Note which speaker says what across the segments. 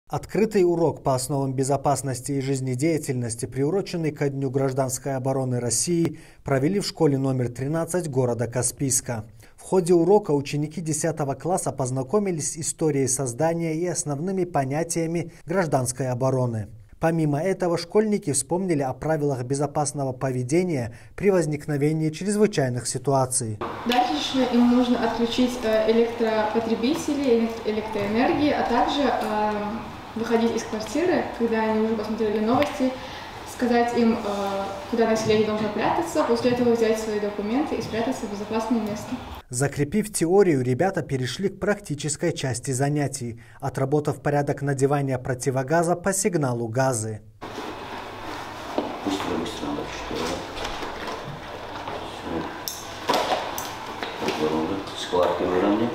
Speaker 1: Открытый урок по основам безопасности и жизнедеятельности, приуроченный ко Дню гражданской обороны России, провели в школе номер 13 города Каспийска. В ходе урока ученики 10 класса познакомились с историей создания и основными понятиями гражданской обороны. Помимо этого, школьники вспомнили о правилах безопасного поведения при возникновении чрезвычайных ситуаций.
Speaker 2: Дальше им нужно отключить электропотребители, электроэнергии, а также выходить из квартиры, когда они уже посмотрели новости, сказать им, куда население должно прятаться, после этого взять свои документы и спрятаться в безопасное место.
Speaker 1: Закрепив теорию, ребята перешли к практической части занятий, отработав порядок надевания противогаза по сигналу газы.
Speaker 3: Быстро надо, что складки выровняй.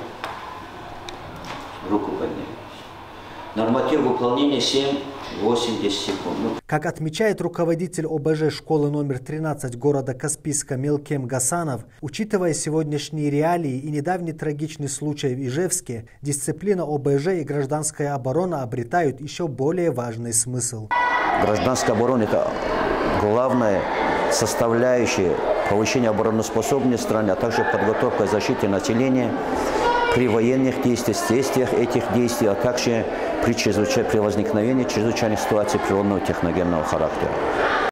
Speaker 3: Руку поднять. Норматив выполнения 7-8-10 секунд.
Speaker 1: Как отмечает руководитель ОБЖ школы номер 13 города Каспийска Мелкем Гасанов, учитывая сегодняшние реалии и недавний трагичный случай в Ижевске, дисциплина ОБЖ и гражданская оборона обретают еще более важный смысл.
Speaker 3: Гражданская оборона – это главная составляющая повышения обороноспособности страны, а также подготовка и защиты населения при военных действиях, действиях этих действий, а также при возникновении чрезвычайных ситуаций природного техногенного характера.